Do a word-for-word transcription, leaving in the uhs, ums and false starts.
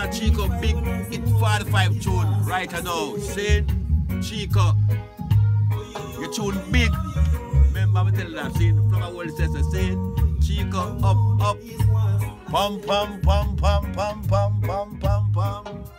one of Chico big hit forty-five tune right now. Saying Chico, your tune big. Remember me telling that saying from our world says saying Chico up up. Pum pum pum pum pum pum pum pum pum.